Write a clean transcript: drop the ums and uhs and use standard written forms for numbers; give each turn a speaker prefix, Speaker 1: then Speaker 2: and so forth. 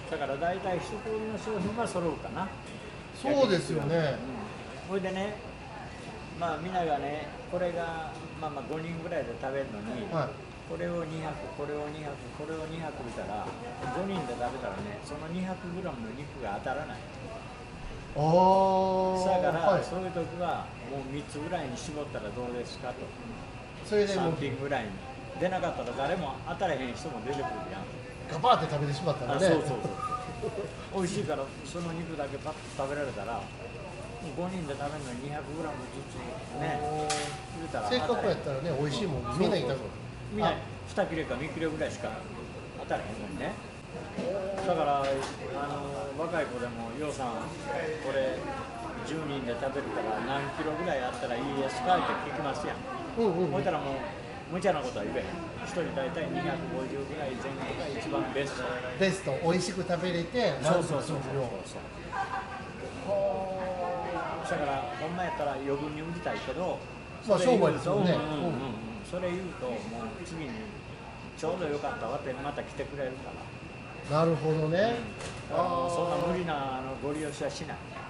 Speaker 1: だから大体一通りの商品は揃うかな。
Speaker 2: そうですよね。
Speaker 1: ほいでね、まあみんながね、これがまあ5人ぐらいで食べるのに、
Speaker 2: はい、
Speaker 1: これを200、これを200、これを200見たら、5人で食べたらね、その 200g の肉が当たらない。だから、はい、そういう時はもう3つぐらいに絞ったらどうですかと。
Speaker 2: それでも
Speaker 1: 3品ぐらいに出なかったら誰も当たらへん人も出てくるやん。
Speaker 2: ガバーって食べてしまったらね。
Speaker 1: そうそうそう美味しいからその肉だけパッと食べられたら5人で食べるのに 200g ずつね言うたら
Speaker 2: せっかくやったらね美味しいもんみんなに食べる。
Speaker 1: みんな2切れか3切れぐらいしか当たらへんのにね。だから若い子でも「ようさんこれ10人で食べるから何キロぐらいあったらいいですか?」って聞きますやん。ほいたらもう無茶なことは言えへん。1人大体250ぐらい前後が一番ベスト。
Speaker 2: ベスト、美味しく食べれて
Speaker 1: そうそうそうそう。だからほんまやったら余分に売りたいけど、
Speaker 2: まあ商売ですよね。
Speaker 1: それ言うともう次にちょうど良かったわってまた来てくれるから。
Speaker 2: なるほどね。
Speaker 1: そんな無理なご利用しはしない。